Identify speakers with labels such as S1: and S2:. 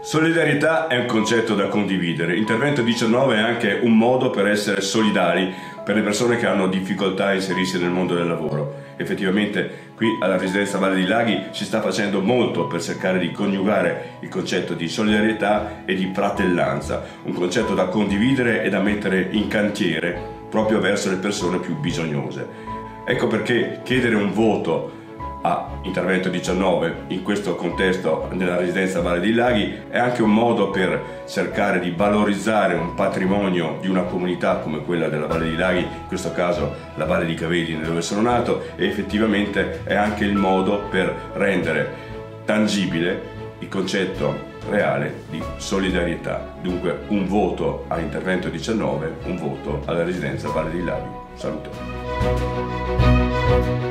S1: Solidarietà è un concetto da condividere. Intervento 19 è anche un modo per essere solidali per le persone che hanno difficoltà a inserirsi nel mondo del lavoro. Effettivamente qui alla Residenza Valle dei Laghi si sta facendo molto per cercare di coniugare il concetto di solidarietà e di fratellanza, un concetto da condividere e da mettere in cantiere proprio verso le persone più bisognose. Ecco perché chiedere un voto a Intervento 19 in questo contesto nella Residenza Valle dei Laghi è anche un modo per cercare di valorizzare un patrimonio di una comunità come quella della Valle dei Laghi, in questo caso la Valle di Cavedine dove sono nato, e effettivamente è anche il modo per rendere tangibile il concetto reale di solidarietà. Dunque un voto a Intervento 19, un voto alla Residenza Valle dei Laghi. Salute.